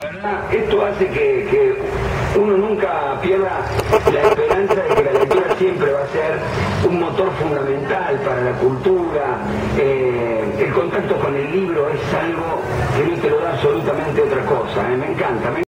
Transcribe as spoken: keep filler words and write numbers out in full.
Esto hace que, que uno nunca pierda la esperanza de que la lectura siempre va a ser un motor fundamental para la cultura. Eh, el contacto con el libro es algo que no te lo da absolutamente otra cosa. ¿eh? Me encanta. Me